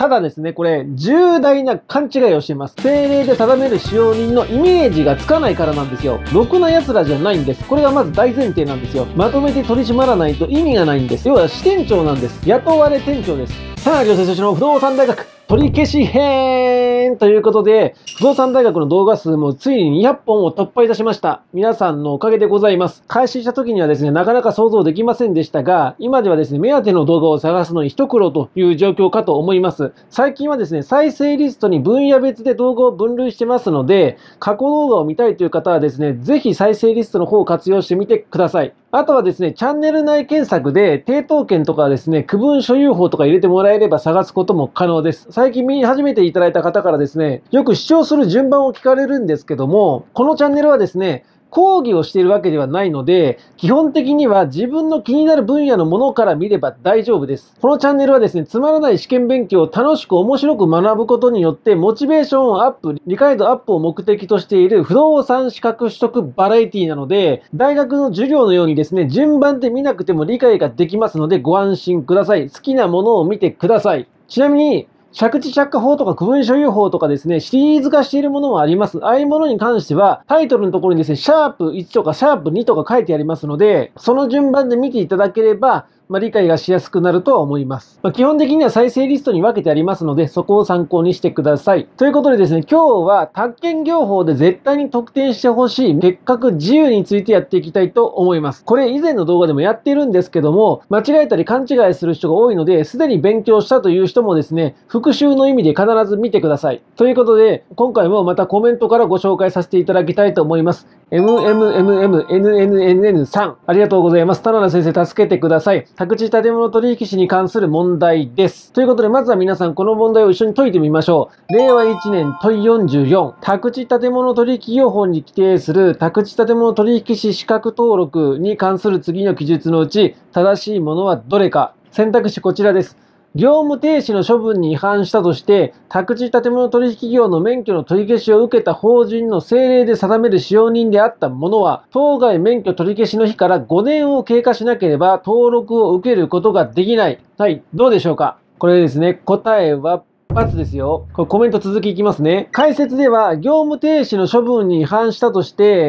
ただですね、これ、重大な勘違いをしています。政令で定める使用人のイメージがつかないからなんですよ。ろくな奴らじゃないんです。これがまず大前提なんですよ。まとめて取り締まらないと意味がないんです。要は支店長なんです。雇われ店長です。さあ、行政書士の不動産大学、取り消し編ということで、不動産大学の動画数もついに200本を突破いたしました。皆さんのおかげでございます。開始した時にはですね、なかなか想像できませんでしたが、今ではですね、目当ての動画を探すのに一苦労という状況かと思います。最近はですね、再生リストに分野別で動画を分類してますので、過去動画を見たいという方はですね、ぜひ再生リストの方を活用してみてください。あとはですね、チャンネル内検索で、抵当権とかですね、区分所有法とか入れてもらえれば探すことも可能です。最近見始めていただいた方からですね、よく視聴する順番を聞かれるんですけども、このチャンネルはですね、講義をしているわけではないので、基本的には自分の気になる分野のものから見れば大丈夫です。このチャンネルはですね、つまらない試験勉強を楽しく面白く学ぶことによって、モチベーションアップ、理解度アップを目的としている不動産資格取得バラエティなので、大学の授業のようにですね、順番で見なくても理解ができますので、ご安心ください。好きなものを見てください。ちなみに、借地借家法とか区分所有法とかですね、シリーズ化しているものもあります。ああいうものに関しては、タイトルのところにですね、シャープ1とかシャープ2とか書いてありますので、その順番で見ていただければ、理解がしやすくなるとは思います。基本的には再生リストに分けてありますので、そこを参考にしてください。ということでですね、今日は宅建業法で絶対に得点してほしい結核自由についてやっていきたいと思います。これ以前の動画でもやっているんですけども、間違えたり勘違いする人が多いので、すでに勉強したという人もですね、復習の意味で必ず見てください。ということで、今回もまたコメントからご紹介させていただきたいと思います。MMMNNNN さん、ありがとうございます。田名先生、助けてください。宅地建物取引士に関する問題です。ということで、まずは皆さんこの問題を一緒に解いてみましょう。令和1年問い44。宅地建物取引業法に規定する宅地建物取引士資格登録に関する次の記述のうち、正しいものはどれか。選択肢こちらです。業務停止の処分に違反したとして、宅地建物取引業の免許の取り消しを受けた法人の政令で定める使用人であった者は、当該免許取り消しの日から5年を経過しなければ登録を受けることができない。はい、どうでしょうか。これですね、答えは、×ですよ。これコメント続きいきますね。解説では、業務停止の処分に違反したとして、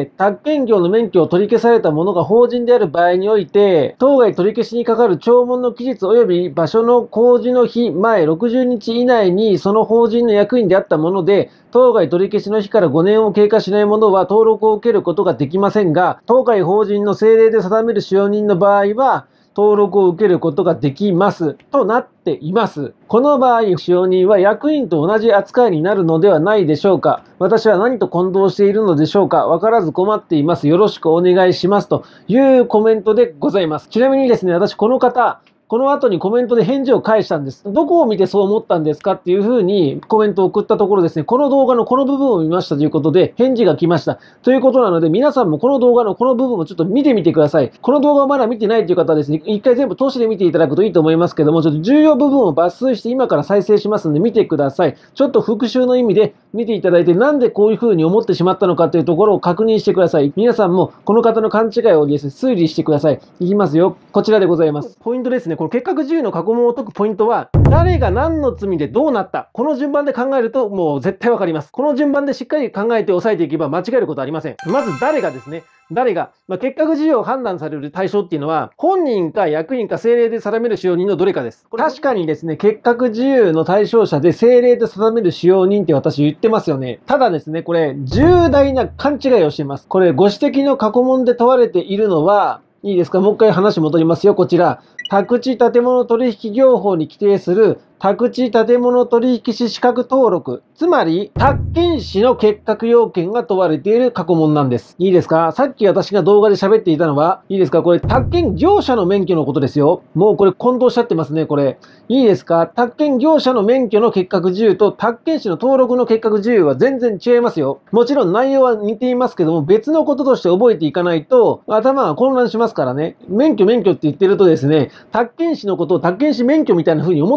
宅建業の免許を取り消された者が法人である場合において、当該取り消しにかかる聴聞の期日及び場所の公示の日前60日以内に、その法人の役員であったもので、当該取り消しの日から5年を経過しない者は登録を受けることができませんが、当該法人の政令で定める使用人の場合は、登録を受けることができます。となっています。この場合、使用人は役員と同じ扱いになるのではないでしょうか。私は何と混同しているのでしょうか。わからず困っています。よろしくお願いします。というコメントでございます。ちなみにですね、私この方、この後にコメントで返事を返したんです。どこを見てそう思ったんですかっていう風にコメントを送ったところですね、この動画のこの部分を見ましたということで返事が来ました。ということなので皆さんもこの動画のこの部分をちょっと見てみてください。この動画をまだ見てないという方はですね、一回全部通しで見ていただくといいと思いますけども、ちょっと重要部分を抜粋して今から再生しますので見てください。ちょっと復習の意味で見ていただいてなんでこういう風に思ってしまったのかというところを確認してください。皆さんもこの方の勘違いをですね、推理してください。いきますよ。こちらでございます。ポイントですね。この結核自由の過去問を解くポイントは、誰が何の罪でどうなった。この順番で考えるともう絶対わかります。この順番でしっかり考えて押さえていけば間違えることはありません。まず誰がですね。誰が、結核自由を判断される対象っていうのは、本人か役員か政令で定める使用人のどれかです。これ確かにですね、結核自由の対象者で政令で定める使用人って私言ってますよね。ただですね、これ、重大な勘違いをしています。これ、ご指摘の過去問で問われているのは、いいですか、もう一回話戻りますよ。こちら。宅地建物取引業法に規定する宅地建物取引士資格登録。つまり、宅建士の結核要件が問われている過去問なんです。いいですか？さっき私が動画で喋っていたのは、いいですか？これ、宅建業者の免許のことですよ。もうこれ混同しちゃってますね、これ。いいですか？宅建業者の免許の結核自由と宅建士の登録の結核自由は全然違いますよ。もちろん内容は似ていますけども、別のこととして覚えていかないと、頭が混乱しますからね。免許って言ってるとですね、宅建士のことを宅建士免許みたいな風に思っていっちゃうんです。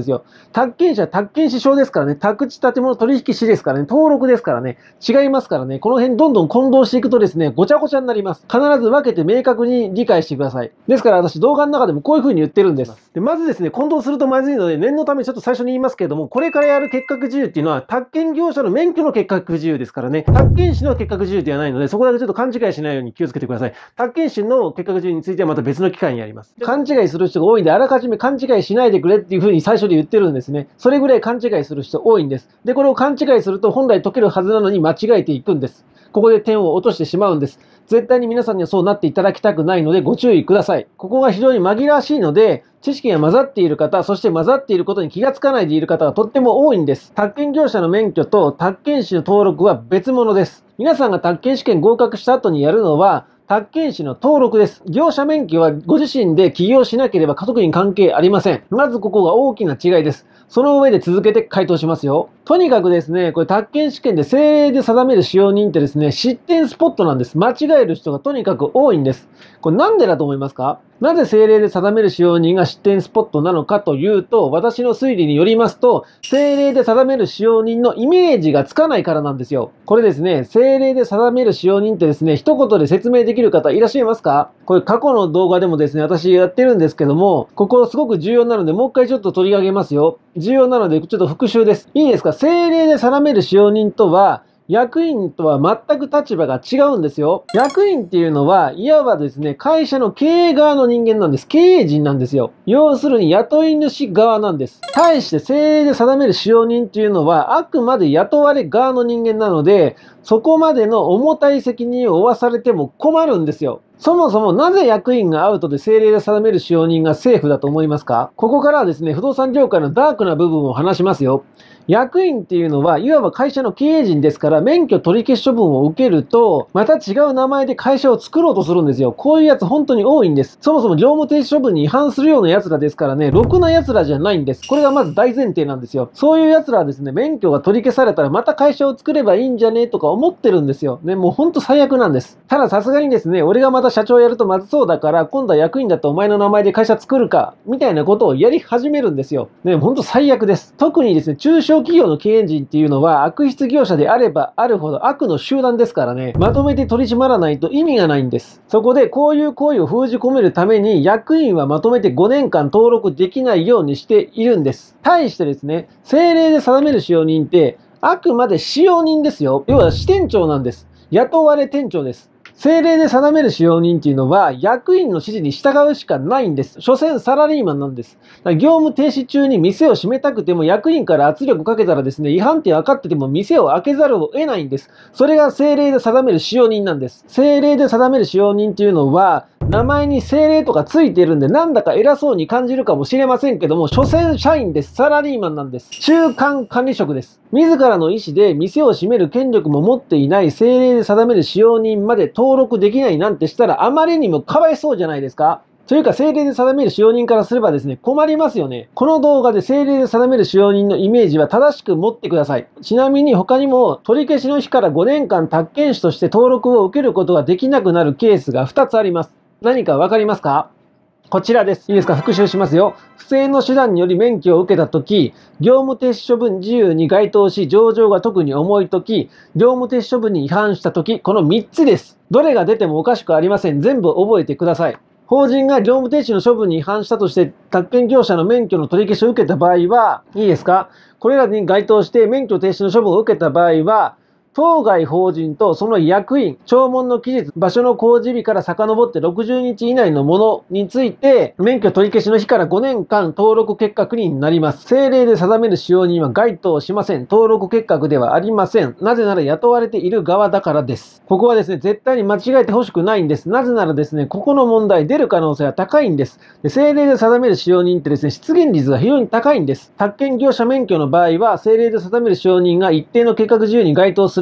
ですよ。宅建士は宅建士証ですからね。宅地建物取引士ですからね。登録ですからね。違いますからね。この辺どんどん混同していくとですね、ごちゃごちゃになります。必ず分けて明確に理解してください。ですから私動画の中でもこういう風に言ってるんです。で、まずですね、混同するとまずいので、念のためちょっと最初に言いますけれども、これからやる結核自由っていうのは、宅建業者の免許の結核自由ですからね。宅建士の結核自由ではないので、そこだけちょっと勘違いしないように気をつけてください。宅建士の結核自由についてはまた別の機会にやります。勘違いする人が多いんで、あらかじめ勘違いしないでくれっていう風に最初に言ってるんですね。それぐらい勘違いする人多いんです。で、これを勘違いすると本来解けるはずなのに間違えていくんです。ここで点を落としてしまうんです。絶対に皆さんにはそうなっていただきたくないのでご注意ください。ここが非常に紛らわしいので、知識が混ざっている方、そして混ざっていることに気がつかないでいる方がとっても多いんです。宅建業者の免許と宅建士の登録は別物です。皆さんが宅建試験合格した後にやるのは、宅建士の登録です。業者免許はご自身で起業しなければ特に関係ありません。まずここが大きな違いです。その上で続けて回答しますよ。とにかくですね、これ宅建試験で政令で定める使用人ってですね、失点スポットなんです。間違える人がとにかく多いんです。これなんでだと思いますか？なぜ政令で定める使用人が失点スポットなのかというと、私の推理によりますと、政令で定める使用人のイメージがつかないからなんですよ。これですね、政令で定める使用人ってですね、一言で説明できる方いらっしゃいますか？これ過去の動画でもですね、私やってるんですけども、ここすごく重要なので、もう一回ちょっと取り上げますよ。重要なので、ちょっと復習です。いいですか？政令で定める使用人とは、役員とは全く立場が違うんですよ。役員っていうのは、いわばですね、会社の経営側の人間なんです。経営陣なんですよ。要するに雇い主側なんです。対して政令で定める使用人っていうのは、あくまで雇われ側の人間なので、そこまでの重たい責任を負わされても困るんですよ。そもそもなぜ役員がアウトで政令で定める使用人がセーフだと思いますか？ここからはですね、不動産業界のダークな部分を話しますよ。役員っていうのは、いわば会社の経営陣ですから、免許取り消し処分を受けると、また違う名前で会社を作ろうとするんですよ。こういうやつ本当に多いんです。そもそも業務停止処分に違反するような奴らですからね、ろくな奴らじゃないんです。これがまず大前提なんですよ。そういう奴らはですね、免許が取り消されたらまた会社を作ればいいんじゃねとか思ってるんですよ。ね、もう本当最悪なんです。たださすがにですね、俺がまた社長やるとまずそうだから、今度は役員だとお前の名前で会社作るか、みたいなことをやり始めるんですよ。ね、本当最悪です。特にですね、中小企業の経営陣っていうのは悪質業者であればあるほど悪の集団ですからね、まとめて取り締まらないと意味がないんです。そこでこういう行為を封じ込めるために役員はまとめて5年間登録できないようにしているんです。対してですね、政令で定める使用人ってあくまで使用人ですよ。要は支店長なんです。雇われ店長です。政令で定める使用人っていうのは役員の指示に従うしかないんです。所詮サラリーマンなんです。業務停止中に店を閉めたくても役員から圧力をかけたらですね、違反点分かってても店を開けざるを得ないんです。それが政令で定める使用人なんです。政令で定める使用人っていうのは、名前に政令とかついてるんでなんだか偉そうに感じるかもしれませんけども、所詮社員です。サラリーマンなんです。中間管理職です。自らの意思で店を閉める権力も持っていない政令で定める使用人まで登録できないなんてしたらあまりにもかわいそうじゃないですか。というか、政令で定める使用人からすればですね、困りますよね。この動画で政令で定める使用人のイメージは正しく持ってください。ちなみに他にも、取り消しの日から5年間宅建士として登録を受けることができなくなるケースが2つあります。何かわかりますか？こちらです。いいですか？復習しますよ。不正の手段により免許を受けたとき、業務停止処分事由に該当し、情状が特に重いとき、業務停止処分に違反したとき、この3つです。どれが出てもおかしくありません。全部覚えてください。法人が業務停止の処分に違反したとして、宅建業者の免許の取り消しを受けた場合は、いいですか？これらに該当して免許停止の処分を受けた場合は、当該法人とその役員、聴聞の期日、場所の公示日から遡って60日以内のものについて、免許取り消しの日から5年間登録欠格になります。政令で定める使用人は該当しません。登録欠格ではありません。なぜなら雇われている側だからです。ここはですね、絶対に間違えてほしくないんです。なぜならですね、ここの問題出る可能性は高いんです。政令で定める使用人ってですね、出現率が非常に高いんです。宅建業者免許の場合は、政令で定める使用人が一定の欠格自由に該当する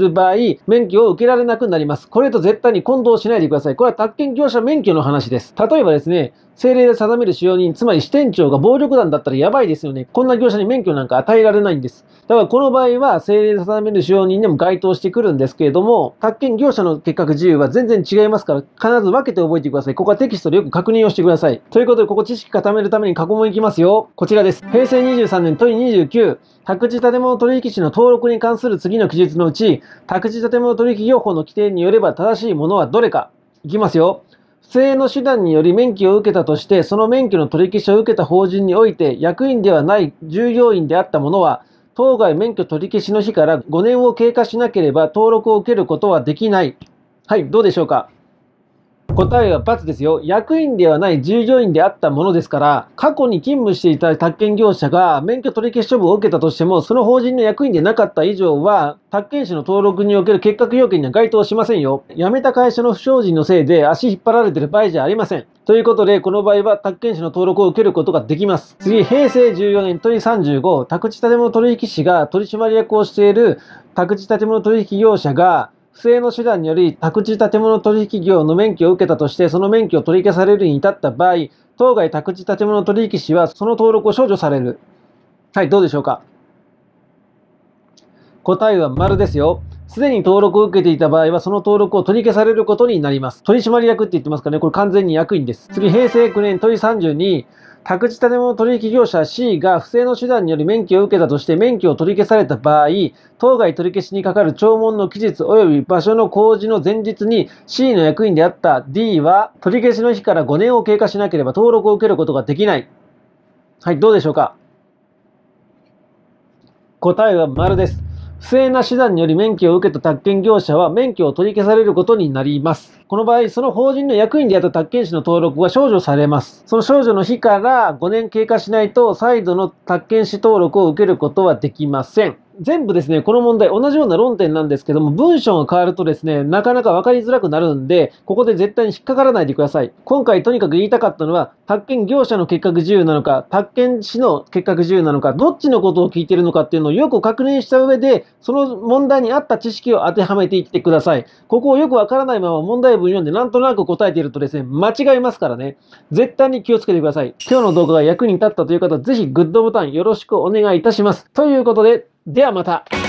る場合、免許を受けられなくなります。これと絶対に混同しないでください。これは宅建業者免許の話です。例えばですね、政令で定める使用人、つまり支店長が暴力団だったらやばいですよね。こんな業者に免許なんか与えられないんです。だからこの場合は政令で定める使用人でも該当してくるんですけれども、宅建業者の結核自由は全然違いますから、必ず分けて覚えてください。ここはテキストでよく確認をしてください。ということで、ここ知識固めるために過去問いきますよ。こちらです。平成23年問29、宅地建物取引士の登録に関する次の記述のうち、宅地建物取引業法の規定によれば正しいものはどれか。いきますよ。不正の手段により免許を受けたとして、その免許の取り消しを受けた法人において、役員ではない従業員であった者は、当該免許取り消しの日から5年を経過しなければ登録を受けることはできない。はい、どうでしょうか。答えは×ですよ。役員ではない従業員であったものですから、過去に勤務していた宅建業者が免許取り消し処分を受けたとしても、その法人の役員でなかった以上は、宅建士の登録における結核要件には該当しませんよ。辞めた会社の不祥事のせいで足引っ張られている場合じゃありません。ということで、この場合は宅建士の登録を受けることができます。次、平成14年問い35、宅地建物取引士が取締役をしている宅地建物取引業者が、不正の手段により宅地建物取引業の免許を受けたとして、その免許を取り消されるに至った場合、当該宅地建物取引士はその登録を消除される。はい、どうでしょうか。答えは丸ですよ。すでに登録を受けていた場合は、その登録を取り消されることになります。取締役って言ってますからね、これ完全に役員です。次、平成9年問い32、宅地建物取引業者 C が不正の手段により免許を受けたとして免許を取り消された場合、当該取り消しにかかる聴聞の期日及び場所の公示の前日に C の役員であった D は取り消しの日から5年を経過しなければ登録を受けることができない。はい、どうでしょうか。答えは丸です。不正な手段により免許を受けた宅建業者は免許を取り消されることになります。この場合、その法人の役員であった宅建士の登録は消除されます。その消除の日から5年経過しないと再度の宅建士登録を受けることはできません。全部ですね、この問題同じような論点なんですけども、文章が変わるとですね、なかなか分かりづらくなるんで、ここで絶対に引っかからないでください。今回とにかく言いたかったのは、宅建業者の結核自由なのか、宅建士の結核自由なのか、どっちのことを聞いているのかっていうのをよく確認した上で、その問題に合った知識を当てはめていってください。ここをよくわからないまま問題文読んでなんとなく答えているとですね、間違いますからね。絶対に気をつけてください。今日の動画が役に立ったという方、ぜひグッドボタンよろしくお願いいたします。ということで、ではまた。